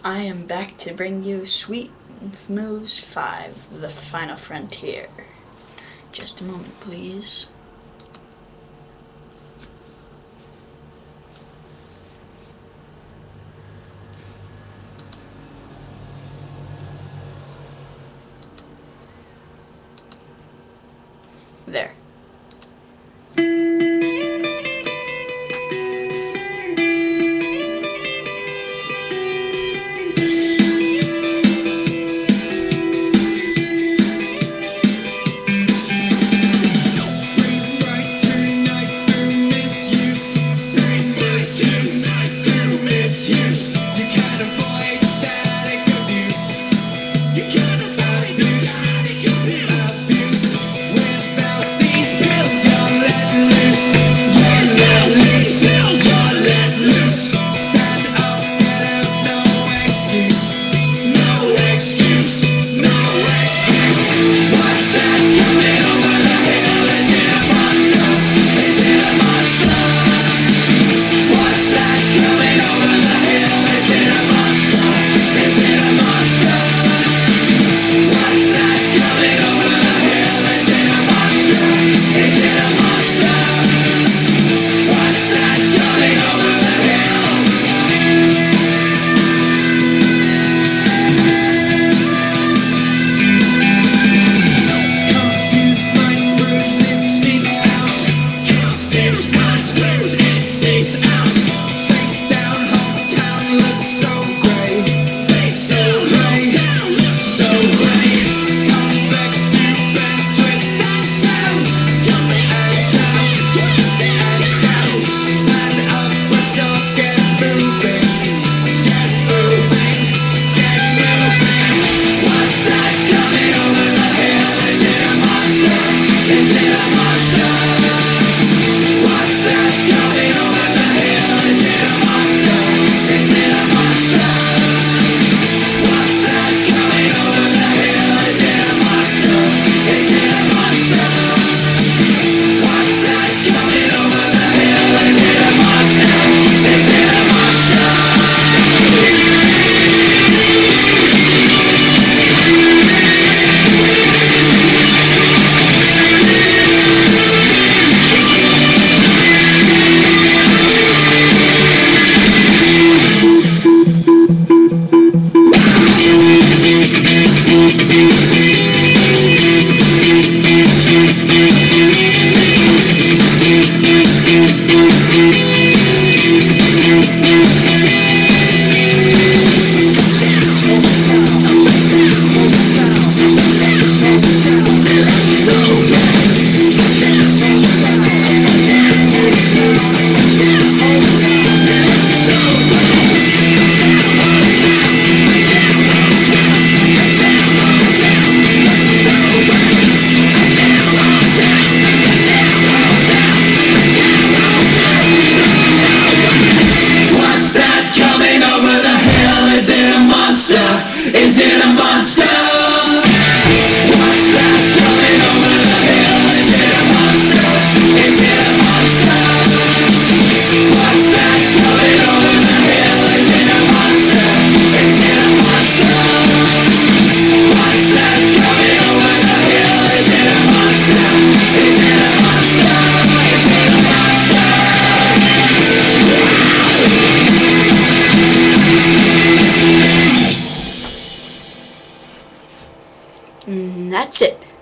I am back to bring you Sweet Moves 5, The Final Frontier. Just a moment, please. There. Is it a monster? What's that coming over the hill? Is it a monster? Is it a monster? What's that coming over the hill? Is it a monster? Is it a monster? What's that coming over the hill? Is it a monster? Is it a monster? Is it a monster? That's it.